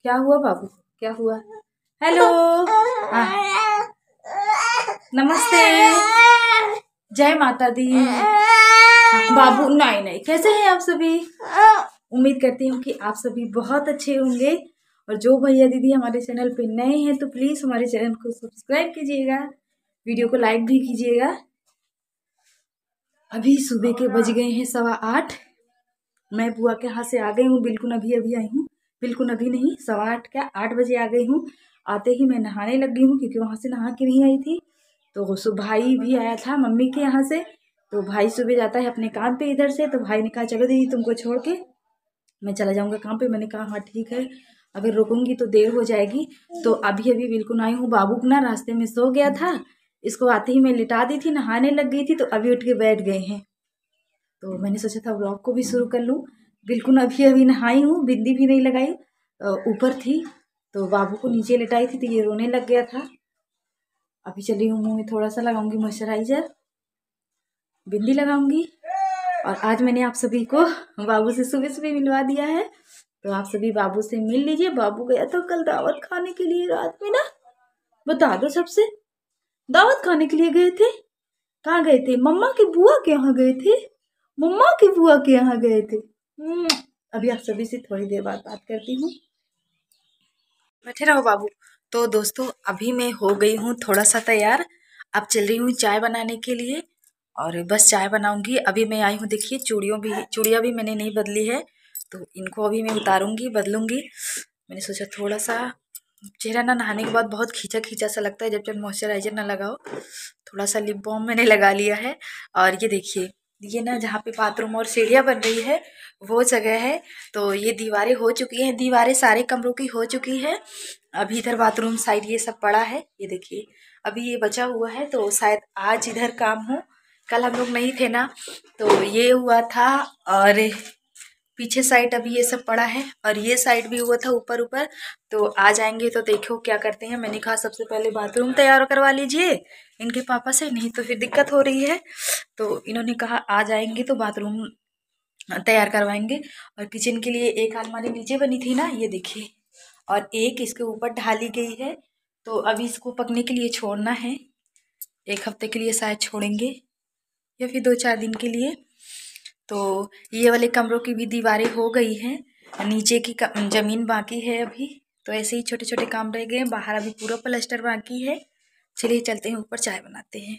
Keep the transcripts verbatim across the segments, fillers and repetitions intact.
क्या हुआ बाबू, क्या हुआ? हेलो, हाँ, नमस्ते, जय माता दी। हाँ, बाबू, नहीं नहीं, कैसे हैं आप सभी? उम्मीद करती हूँ कि आप सभी बहुत अच्छे होंगे। और जो भैया दीदी हमारे चैनल पे नए हैं तो प्लीज़ हमारे चैनल को सब्सक्राइब कीजिएगा, वीडियो को लाइक भी कीजिएगा। अभी सुबह के बज गए हैं सवा आठ। मैं बुआ के यहाँ से आ गई हूँ, बिल्कुल अभी अभी आई हूँ। बिल्कुल अभी नहीं, सवा आठ क्या आठ बजे आ गई हूँ। आते ही मैं नहाने लग गई हूँ क्योंकि वहाँ से नहा के नहीं आई थी। तो सु भाई भी आया था मम्मी के यहाँ से। तो भाई सुबह जाता है अपने काम पे इधर से, तो भाई ने कहा चलो दीदी तुमको छोड़ के मैं चला जाऊँगा काम पे। मैंने कहा हाँ ठीक है, अगर रुकूंगी तो देर हो जाएगी। तो अभी अभी बिल्कुल आई हूँ। बाबू ना रास्ते में सो गया था, इसको आते ही मैं लिटा दी थी, नहाने लग गई थी, तो अभी उठ के बैठ गए हैं। तो मैंने सोचा था व्लॉग को भी शुरू कर लूँ। बिल्कुल अभी अभी नहाई हूँ, बिंदी भी नहीं लगाई, ऊपर थी तो बाबू को नीचे लिटाई थी तो ये रोने लग गया था। अभी चली हूँ, मुँह में थोड़ा सा लगाऊंगी मॉइस्चराइजर, बिंदी लगाऊंगी। और आज मैंने आप सभी को बाबू से सुबह सुबह मिलवा दिया है, तो आप सभी बाबू से मिल लीजिए। बाबू गया था कल दावत खाने के लिए रात में ना, बता दो सबसे, दावत खाने के लिए गए थे। कहाँ गए थे? मम्मा की बुआ के यहाँ गए थे, मम्मा की बुआ के यहाँ गए थे। अभी आप सभी से थोड़ी देर बाद बात करती हूँ, बैठे रहो बाबू। तो दोस्तों अभी मैं हो गई हूँ थोड़ा सा तैयार, अब चल रही हूँ चाय बनाने के लिए। और बस चाय बनाऊंगी। अभी मैं आई हूँ, देखिए चूड़ियों भी चूड़ियाँ भी मैंने नहीं बदली है, तो इनको अभी मैं उतारूंगी, बदलूंगी। मैंने सोचा थोड़ा सा चेहरा ना नहाने के बाद बहुत खींचा खींचा सा लगता है जब तक मॉइस्चराइजर ना लगाओ। थोड़ा सा लिप बाम मैंने लगा लिया है। और ये देखिए, ये ना जहाँ पे बाथरूम और सीढ़ियाँ बन रही है वो जगह है। तो ये दीवारें हो चुकी हैं, दीवारें सारे कमरों की हो चुकी है। अभी इधर बाथरूम साइड ये सब पड़ा है, ये देखिए अभी ये बचा हुआ है। तो शायद आज इधर काम हो, कल हम लोग नहीं थे ना, तो ये हुआ था। और पीछे साइड अभी ये सब पड़ा है, और ये साइड भी हुआ था ऊपर ऊपर। तो आ जाएंगे तो देखो क्या करते हैं। मैंने कहा सबसे पहले बाथरूम तैयार करवा लीजिए इनके पापा से, नहीं तो फिर दिक्कत हो रही है। तो इन्होंने कहा आ जाएंगे तो बाथरूम तैयार करवाएंगे। और किचन के लिए एक अलमारी नीचे बनी थी ना, ये देखिए, और एक इसके ऊपर ढाली गई है। तो अभी इसको पकने के लिए छोड़ना है, एक हफ्ते के लिए शायद छोड़ेंगे या फिर दो चार दिन के लिए। तो ये वाले कमरों की भी दीवारें हो गई हैं, नीचे की ज़मीन बाकी है अभी। तो ऐसे ही छोटे छोटे काम रह गए हैं, बाहर अभी पूरा प्लास्टर बाकी है। चलिए चलते हैं ऊपर, चाय बनाते हैं।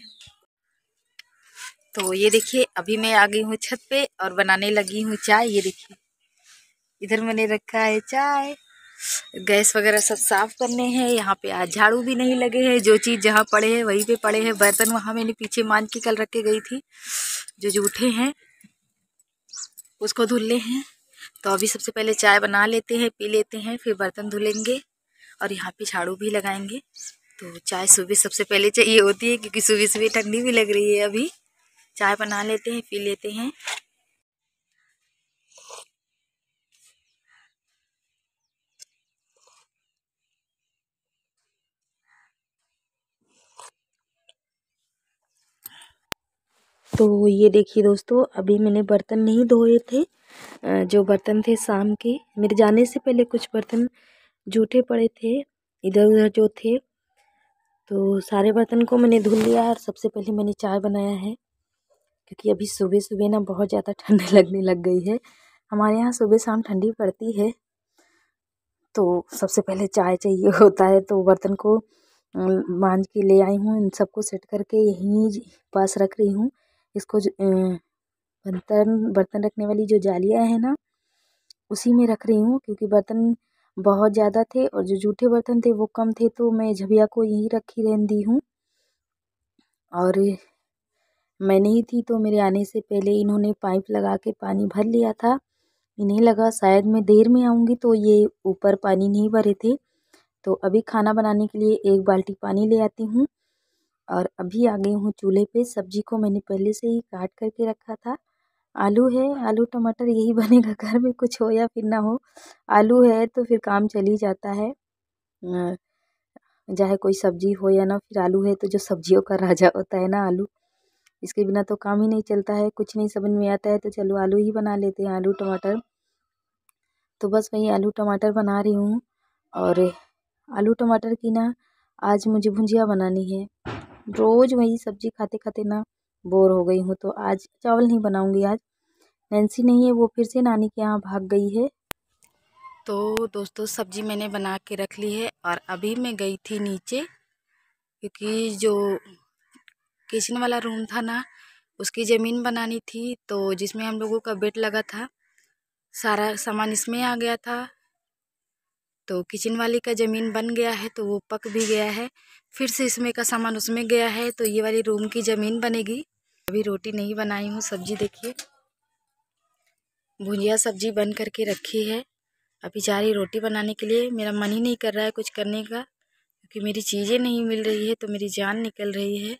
तो ये देखिए अभी मैं आ गई हूँ छत पे और बनाने लगी हूँ चाय। ये देखिए इधर मैंने रखा है चाय, गैस वगैरह सब साफ करने हैं। यहाँ पे आज झाड़ू भी नहीं लगे हैं, जो चीज़ जहाँ पड़े हैं वहीं पे पड़े हैं। बर्तन वहाँ मैंने पीछे मान के कल रख के गई थी, जो जूठे हैं उसको धुलने हैं। तो अभी सबसे पहले चाय बना लेते हैं, पी लेते हैं, फिर बर्तन धुलेंगे और यहाँ पे झाड़ू भी लगाएंगे। तो चाय सुबह सबसे पहले चाहिए होती है क्योंकि सुबह सुबह ठंडी भी लग रही है। अभी चाय बना लेते हैं, पी लेते हैं। तो ये देखिए दोस्तों, अभी मैंने बर्तन नहीं धोए थे, जो बर्तन थे शाम के, मेरे जाने से पहले कुछ बर्तन जूठे पड़े थे इधर उधर जो थे, तो सारे बर्तन को मैंने धुल लिया। और सबसे पहले मैंने चाय बनाया है क्योंकि अभी सुबह सुबह ना बहुत ज़्यादा ठंड लगने लग गई है। हमारे यहाँ सुबह शाम ठंडी पड़ती है, तो सबसे पहले चाय चाहिए होता है। तो बर्तन को मांज के ले आई हूँ, इन सबको सेट करके यहीं पास रख रही हूँ। इसको बर्तन बर्तन रखने वाली जो जालियाँ हैं ना, उसी में रख रही हूँ क्योंकि बर्तन बहुत ज़्यादा थे और जो जूठे बर्तन थे वो कम थे, तो मैं झबिया को यहीं रखी रहने दी हूँ। और मैं नहीं थी तो मेरे आने से पहले इन्होंने पाइप लगा के पानी भर लिया था। इन्हें लगा शायद मैं देर में आऊँगी तो ये ऊपर पानी नहीं भरे थे। तो अभी खाना बनाने के लिए एक बाल्टी पानी ले आती हूँ। और अभी आ गई हूँ चूल्हे पे। सब्जी को मैंने पहले से ही काट करके रखा था। आलू है, आलू टमाटर यही बनेगा घर में, कुछ हो या फिर ना हो, आलू है तो फिर काम चल ही जाता है। चाहे कोई सब्जी हो या ना, फिर आलू है तो जो सब्जियों का राजा होता है ना आलू, इसके बिना तो काम ही नहीं चलता है। कुछ नहीं समझ में आता है तो चलो आलू ही बना लेते हैं, आलू टमाटर। तो बस वही आलू टमाटर बना रही हूँ। और आलू टमाटर की ना आज मुझे भुजिया बनानी है। रोज़ वही सब्जी खाते खाते ना बोर हो गई हूँ, तो आज चावल नहीं बनाऊँगी। आज नैन्सी नहीं है, वो फिर से नानी के यहाँ भाग गई है। तो दोस्तों सब्जी मैंने बना के रख ली है और अभी मैं गई थी नीचे, क्योंकि जो किचन वाला रूम था ना उसकी ज़मीन बनानी थी, तो जिसमें हम लोगों का बेड लगा था सारा सामान इसमें आ गया था। तो किचन वाली का ज़मीन बन गया है, तो वो पक भी गया है। फिर से इसमें का सामान उसमें गया है, तो ये वाली रूम की ज़मीन बनेगी। अभी रोटी नहीं बनाई हूँ, सब्जी देखिए भुजिया सब्जी बन करके रखी है। अभी जा रही रोटी बनाने के लिए। मेरा मन ही नहीं कर रहा है कुछ करने का, क्योंकि मेरी चीज़ें नहीं मिल रही है, तो मेरी जान निकल रही है।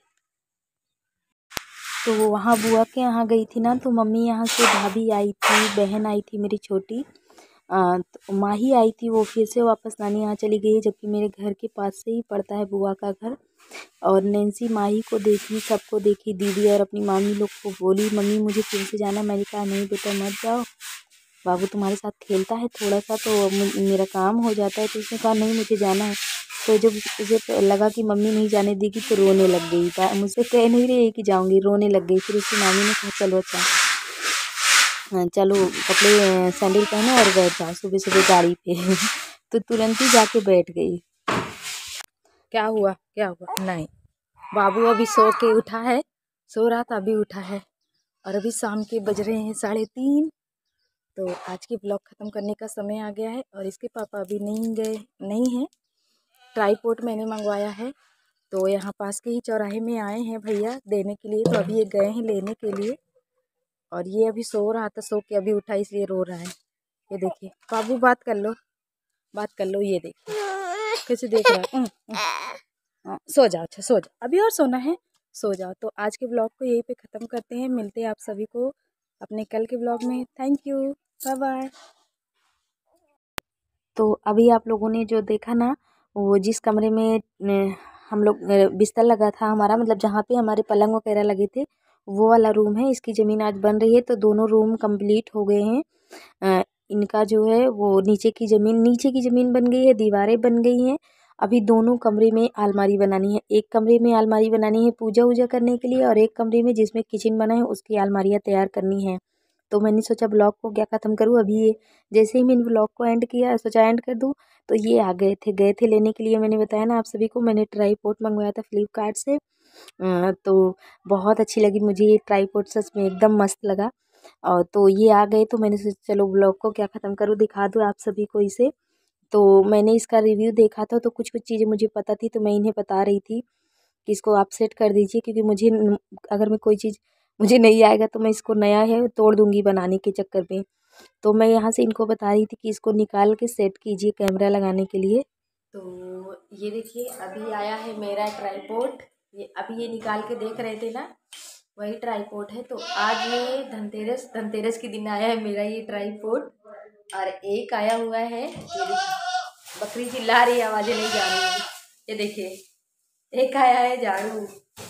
तो वहाँ बुआ के यहाँ गई थी ना, तो मम्मी यहाँ से भाभी आई थी, बहन आई थी मेरी छोटी, आ, तो माही आई थी। वो फिर से वापस नानी यहाँ चली गई है, जबकि मेरे घर के पास से ही पड़ता है बुआ का घर। और नैन्सी माही को देखी, सबको देखी, दीदी और अपनी मामी लोग को बोली मम्मी मुझे फिर से जाना। मैंने कहा नहीं बेटा मत जाओ, बाबू तुम्हारे साथ खेलता है थोड़ा सा तो मेरा काम हो जाता है। तो उसने कहा नहीं मुझे जाना है। तो जब उसे लगा कि मम्मी नहीं जाने देगी तो रोने लग गई। मुझसे कह नहीं रही कि जाऊंगी, रोने लग गई। फिर उसकी मामी ने कहा चलो अच्छा चलो कपड़े सैंडल पहनो और बैठ जाओ सुबह सुबह गाड़ी पे तो तुरंत ही जाके बैठ गई। क्या हुआ क्या हुआ? नहीं, बाबू अभी सो के उठा है, सो रहा था अभी उठा है। और अभी शाम के बज रहे हैं साढ़े तीन। तो आज की ब्लॉग ख़त्म करने का समय आ गया है और इसके पापा अभी नहीं गए नहीं हैं। ट्राईपोड मैंने मंगवाया है, तो यहाँ पास के ही चौराहे में आए हैं भैया देने के लिए। तो अभी ये गए हैं लेने के लिए और ये अभी सो रहा था, सो के अभी उठा इसलिए रो रहा है। ये देखिए बाबू बात कर लो बात कर लो। ये देखिए कैसे देख रहा है। सो जाओ अच्छा सो जाओ, अभी और सोना है, सो जाओ। तो आज के ब्लॉग को यहीं पे ख़त्म करते हैं। मिलते हैं आप सभी को अपने कल के ब्लॉग में। Thank you, bye bye. तो अभी आप लोगों ने जो देखा ना, वो जिस कमरे में हम लोग बिस्तर लगा था हमारा, मतलब जहाँ पे हमारे पलंग वगैरह लगे थे, वो वाला रूम है। इसकी ज़मीन आज बन रही है, तो दोनों रूम कंप्लीट हो गए हैं। इनका जो है वो नीचे की ज़मीन नीचे की ज़मीन बन गई है, दीवारें बन गई हैं। अभी दोनों कमरे में अलमारी बनानी है। एक कमरे में अलमारी बनानी है पूजा वूजा करने के लिए, और एक कमरे में जिसमें किचन बना है उसकी अलमारियाँ तैयार करनी है। तो मैंने सोचा ब्लॉग को क्या ख़त्म करूँ। अभी ये जैसे ही मैंने ब्लॉग को एंड किया, सोचा एंड कर दूँ, तो ये आ गए थे गए थे लेने के लिए। मैंने बताया ना आप सभी को, मैंने ट्राईपोड मंगवाया था फ्लिपकार्ट से। तो बहुत अच्छी लगी मुझे ये ट्राईपोड, सच में एकदम मस्त लगा। और तो ये आ गए, तो मैंने सोचा चलो ब्लॉग को क्या ख़त्म करूँ, दिखा दूँ आप सभी को इसे। तो मैंने इसका रिव्यू देखा था, तो कुछ कुछ चीज़ें मुझे पता थी, तो मैं इन्हें बता रही थी कि इसको आप सेट कर दीजिए, क्योंकि मुझे अगर मैं कोई चीज़ मुझे नहीं आएगा तो मैं इसको नया है तोड़ दूँगी बनाने के चक्कर में। तो मैं यहाँ से इनको बता रही थी कि इसको निकाल के सेट कीजिए कैमरा लगाने के लिए। तो ये देखिए अभी आया है मेरा ट्राईपोड। ये अभी ये निकाल के देख रहे थे ना, वही ट्राईपोड है। तो आज ये धनतेरस धनतेरस के दिन आया है मेरा ये ट्राईपोड। और एक आया हुआ है, ये बकरी चिल्ला रही है, आवाज़ें नहीं जा रही है। ये देखिए एक आया है झाड़ू।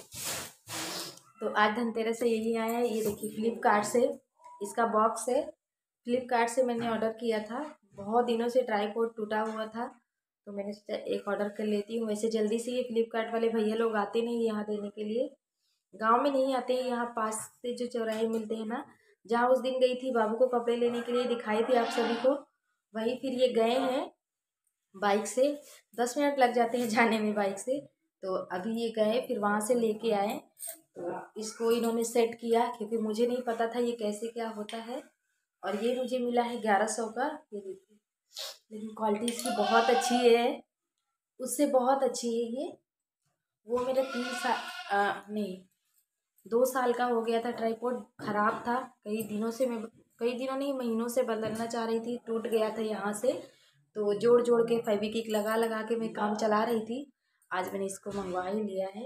तो आज धनतेरस से यही आया है। ये देखिए फ्लिपकार्ट से इसका बॉक्स है। फ्लिपकार्ट से मैंने ऑर्डर किया था, बहुत दिनों से ट्राईपोड टूटा हुआ था, तो मैंने सोचा एक ऑर्डर कर लेती हूँ। वैसे जल्दी से ये फ्लिपकार्ट वाले भैया लोग आते नहीं यहाँ देने के लिए, गांव में नहीं आते हैं। यहाँ पास से जो चौराहे मिलते हैं ना, जहाँ उस दिन गई थी बाबू को कपड़े लेने के लिए, दिखाई थी आप सभी को, वहीं फिर ये गए हैं बाइक से। दस मिनट लग जाते हैं जाने में बाइक से। तो अभी ये गए फिर वहाँ से लेके आए, तो इसको इन्होंने सेट किया, क्योंकि मुझे नहीं पता था ये कैसे क्या होता है। और ये मुझे मिला है ग्यारह सौ का। ये देखिए, लेकिन क्वालिटी इसकी बहुत अच्छी है, उससे बहुत अच्छी है ये। वो मेरा तीन साल नहीं दो साल का हो गया था ट्राईपोड, ख़राब था। कई दिनों से मैं कई दिनों नहीं महीनों से बदलना चाह रही थी, टूट गया था यहाँ से। तो जोड़ जोड़ के फेविक्विक लगा लगा के मैं काम चला रही थी। आज मैंने इसको मंगवा ही लिया है।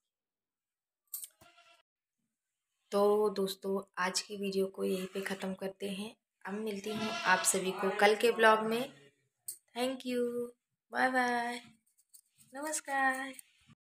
तो दोस्तों आज की वीडियो को यहीं पे ख़त्म करते हैं। अब मिलती हूँ आप सभी को कल के ब्लॉग में। थैंक यू, बाय बाय, नमस्कार।